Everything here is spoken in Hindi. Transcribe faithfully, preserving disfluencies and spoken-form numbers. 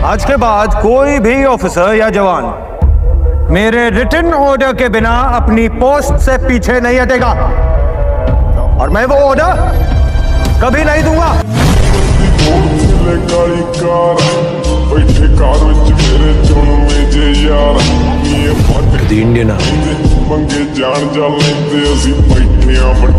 आज के बाद कोई भी ऑफिसर या जवान मेरे रिटन ऑर्डर के बिना अपनी पोस्ट से पीछे नहीं हटेगा और मैं वो ऑर्डर कभी नहीं दूंगा। इंडियन